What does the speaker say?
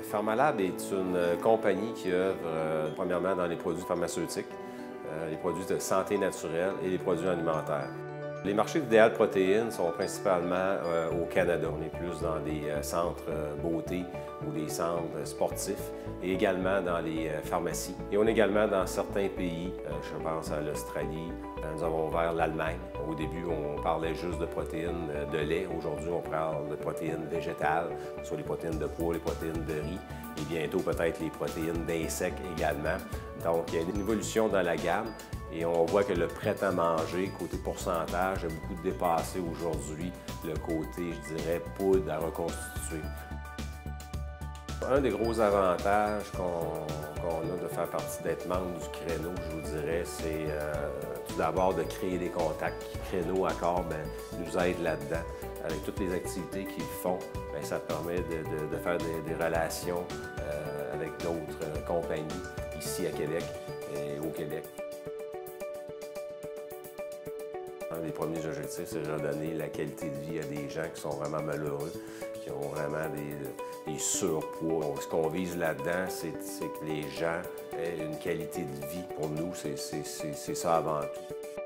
Pharmalab est une compagnie qui œuvre premièrement dans les produits pharmaceutiques, les produits de santé naturelle et les produits alimentaires. Les marchés d'idéal protéines sont principalement au Canada. On est plus dans des centres beauté ou des centres sportifs et également dans les pharmacies. Et on est également dans certains pays, je pense à l'Australie, nous avons ouvert l'Allemagne. Au début, on parlait juste de protéines de lait. Aujourd'hui, on parle de protéines végétales, soit les protéines de pois, les protéines de riz et bientôt peut-être les protéines d'insectes également. Donc, il y a une évolution dans la gamme. Et on voit que le prêt-à-manger, côté pourcentage, a beaucoup dépassé aujourd'hui le côté, je dirais, poudre à reconstituer. Un des gros avantages qu'on a de faire partie d'être membre du Créneau, je vous dirais, c'est tout d'abord de créer des contacts. Créneau Accor nous aide là-dedans. Avec toutes les activités qu'ils font, ça permet de faire des relations avec d'autres compagnies ici à Québec et au Québec. Un des premiers objectifs, c'est de redonner la qualité de vie à des gens qui sont vraiment malheureux, qui ont vraiment des surpoids. Ce qu'on vise là-dedans, c'est que les gens aient une qualité de vie. Pour nous, c'est ça avant tout.